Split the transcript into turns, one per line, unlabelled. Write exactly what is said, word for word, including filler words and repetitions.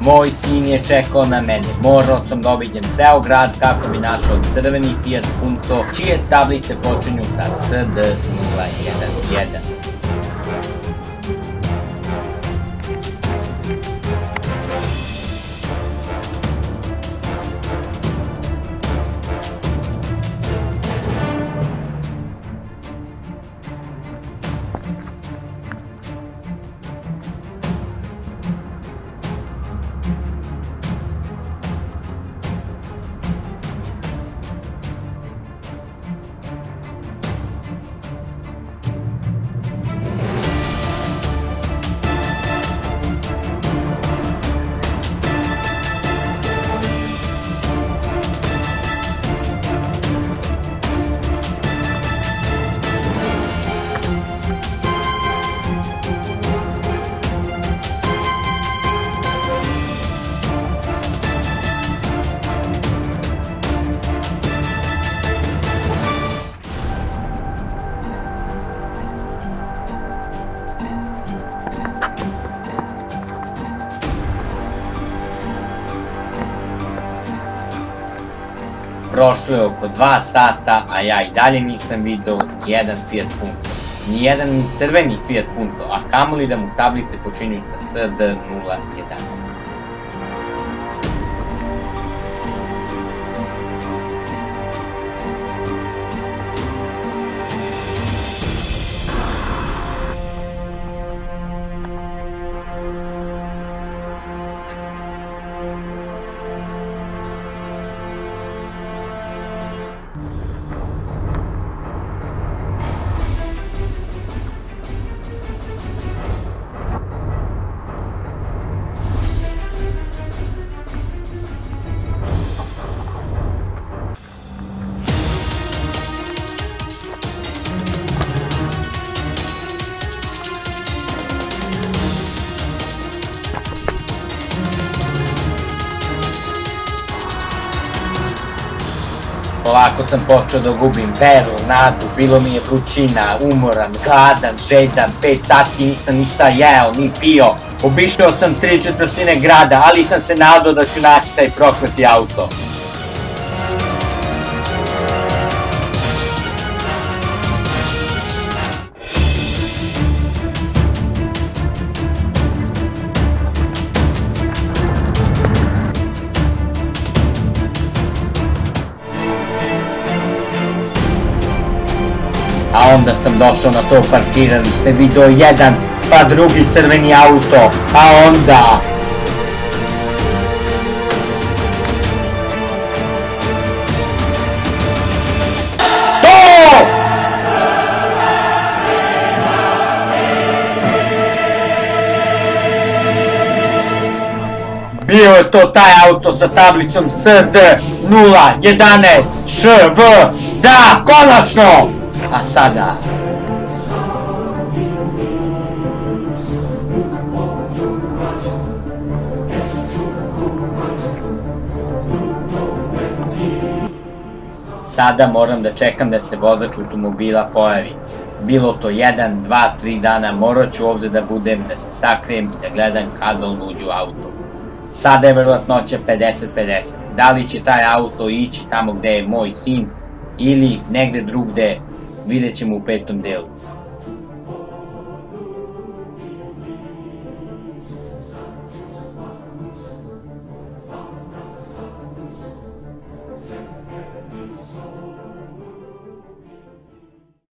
Moj sin je čekao na mene, morao sam da obiđem ceo grad kako bi našao crveni Fiat Punto, čije tablice počinju sa S D nula jedan jedan. Prošlo je oko dva sata, a ja i dalje nisam video nijedan Fiat Punto. Nijedan ni crveni Fiat Punto, a kamoli da mu tablice počinju sa S D nula jedanaest. Polako sam počeo da gubim veru, nadu, bilo mi je vrućina, umoran, gladan, žedan, pet sati nisam ništa jeo, ni pio. Obišao sam tri četvrtine grada, ali sam se nadao da ću naći taj prokleti auto. A onda sam došao na to parkiralište, video jedan, pa drugi crveni auto, a onda... To! Bio je to taj auto sa tablicom S D nula jedanaest Š V, da, konačno! A sada... Sada moram da čekam da se vozač automobila pojavi. Bilo to jedan, dva, tri dana, morat ću ovde da budem, da se sakrijem i da gledam kada on uđe u auto. Sada je verovatnoća pedeset pedeset. Da li će taj auto ići tamo gde je moj sin ili negde drugde, vidjet ćemo u petom delu.